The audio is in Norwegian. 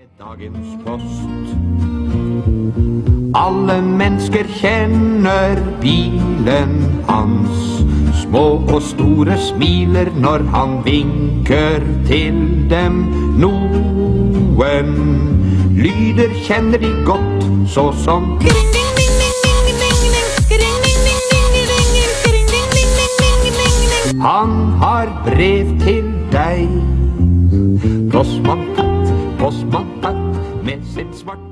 Dagens post. Alle mennesker kjenner bilen hans. Små og store smiler når han vinker til dem. Noen lyder kjenner de godt, så som han har brev til deg. Postmann Pat med sin svarte